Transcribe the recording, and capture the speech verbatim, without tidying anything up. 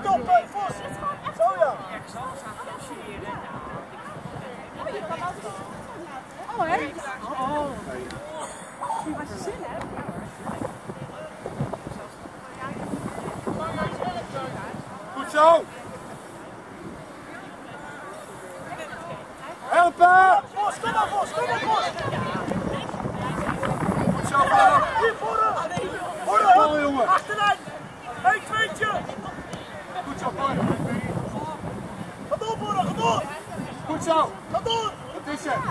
op, uh, Vos. Zo ja. Oh, hè? Oh. Als je zin hebt. Goed zo. Helpen! Vos, kom maar Vos, kom maar Vos. Goed zo, Vos. Hier, vooruit. Vooruit, jongen. Achteruit. Eén, tweetje. Goed zo, Vos. Ga door, Vos, ga door. Goed zo. Ga door. Dat is het.